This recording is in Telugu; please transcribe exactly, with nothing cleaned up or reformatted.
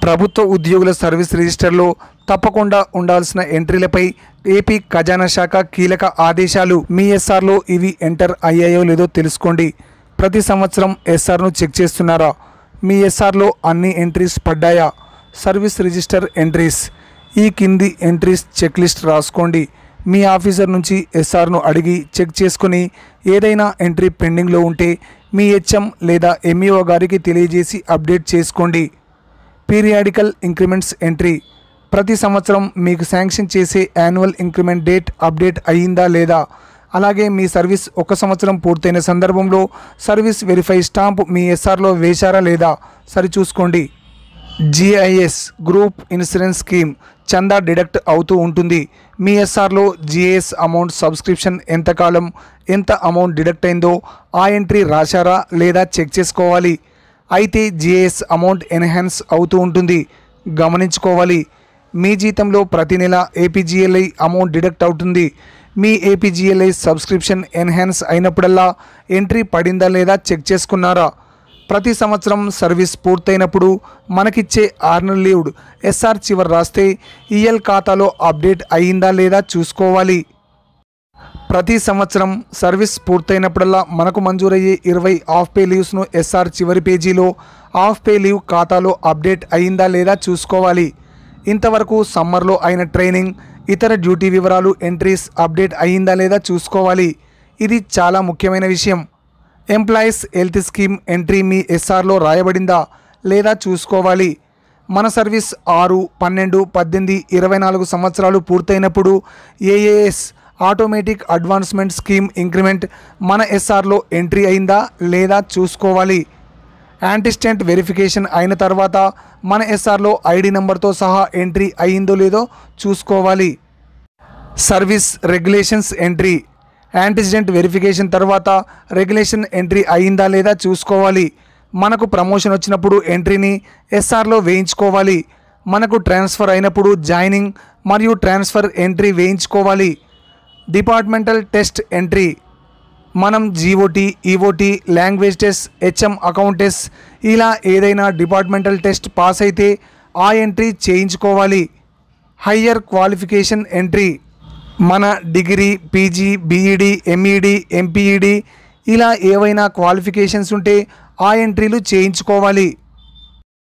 ప్రభుత్వ ఉద్యోగుల సర్వీస్ రిజిస్టర్లో తప్పకుండా ఉండాల్సిన ఎంట్రీలపై ఏపీ ఖజానా శాఖ కీలక ఆదేశాలు. మీ ఎస్ఆర్లో ఇవి ఎంటర్ అయ్యాయో లేదో తెలుసుకోండి. ప్రతి సంవత్సరం ఎస్ఆర్ను చెక్ చేస్తున్నారా? మీ ఎస్ఆర్లో అన్ని ఎంట్రీస్ పడ్డాయా? Service register entries. ఈ కింది ఎంట్రీస్ చెక్ లిస్ట్ రాసుకోండి. మీ ఆఫీసర్ నుంచి ఎస్ఆర్ను అడిగి చెక్ చేసుకుని ఏదైనా ఎంట్రీ పెండింగ్లో ఉంటే మీ హెచ్ఎం లేదా ఎంఈఓ గారికి తెలియజేసి అప్డేట్ చేసుకోండి. Periodical increments entry. ప్రతి సంవత్సరం మీకు శాంక్షన్ చేసే యాన్యువల్ ఇంక్రిమెంట్ డేట్ అప్డేట్ అయ్యిందా లేదా, అలాగే మీ సర్వీస్ ఒక సంవత్సరం పూర్తయిన సందర్భంలో సర్వీస్ వెరిఫై స్టాంప్ మీ ఎస్ఆర్లో వేశారా లేదా సరిచూసుకోండి. జిఐఎస్ గ్రూప్ ఇన్సూరెన్స్ స్కీమ్ చందా డిడక్ట్ అవుతూ ఉంటుంది. మీ ఎస్ఆర్లో జిఐఎస్ అమౌంట్ సబ్స్క్రిప్షన్ ఎంతకాలం ఎంత అమౌంట్ డిడక్ట్ అయిందో ఆ ఎంట్రీ రాశారా లేదా చెక్ చేసుకోవాలి. అయితే జిఐఎస్ అమౌంట్ ఎన్హాన్స్ అవుతూ ఉంటుంది, గమనించుకోవాలి. మీ జీతంలో ప్రతి నెల ఏపీజీఎల్ఐ అమౌంట్ డిడక్ట్ అవుతుంది. మీ ఏపీజీఎల్ఐ సబ్స్క్రిప్షన్ ఎన్హాన్స్ అయినప్పుడల్లా ఎంట్రీ పడిందా లేదా చెక్ చేసుకున్నారా? ప్రతి సంవత్సరం సర్వీస్ పూర్తయినప్పుడు మనకిచ్చే ఆర్నల్ లీవ్డ్ ఎస్ఆర్ చివరి రాస్తే ఈఎల్ ఖాతాలో అప్డేట్ అయ్యిందా లేదా చూసుకోవాలి. ప్రతి సంవత్సరం సర్వీస్ పూర్తయినప్పుడల్లా మనకు మంజూరయ్యే ఇరవై ఆఫ్ పే లీవ్స్ను ఎస్ఆర్ చివరి పేజీలో ఆఫ్ పే లీవ్ ఖాతాలో అప్డేట్ అయ్యిందా లేదా చూసుకోవాలి. ఇంతవరకు సమ్మర్లో అయిన ట్రైనింగ్, ఇతర డ్యూటీ వివరాలు ఎంట్రీస్ అప్డేట్ అయ్యిందా లేదా చూసుకోవాలి. ఇది చాలా ముఖ్యమైన విషయం. ఎంప్లాయీస్ హెల్త్ స్కీమ్ ఎంట్రీ మీ ఎస్ఆర్లో రాయబడిందా లేదా చూసుకోవాలి. మన సర్వీస్ ఆరు పన్నెండు పద్దెనిమిది ఇరవై నాలుగు సంవత్సరాలు పూర్తయినప్పుడు AAS automatic advancement scheme increment మన ఎస్ఆర్లో ఎంట్రీ అయిందా లేదా చూసుకోవాలి. యాంటిస్టెంట్ వెరిఫికేషన్ అయిన తర్వాత మన ఎస్ఆర్లో ఐడి నెంబర్తో సహా ఎంట్రీ అయ్యిందో లేదో చూసుకోవాలి. Service regulations entry. Antecedent verification తర్వాత రెగ్యులేషన్ ఎంట్రీ అయ్యిందా లేదా చూసుకోవాలి. మనకు ప్రమోషన్ వచ్చినప్పుడు ఎంట్రీని ఎస్ఆర్లో వేయించుకోవాలి. మనకు ట్రాన్స్ఫర్ అయినప్పుడు జాయినింగ్ మరియు ట్రాన్స్ఫర్ ఎంట్రీ వేయించుకోవాలి. Departmental test entry. మనం GOT, EOT, language test, HM account test ఇలా ఏదైనా డిపార్ట్మెంటల్ టెస్ట్ పాస్ అయితే ఆ ఎంట్రీ చేయించుకోవాలి. Higher qualification entry. మన degree, PG, BEd, MEd, MPEd ఇలా ఏవైనా క్వాలిఫికేషన్స్ ఉంటే ఆ ఎంట్రీలు చేయించుకోవాలి.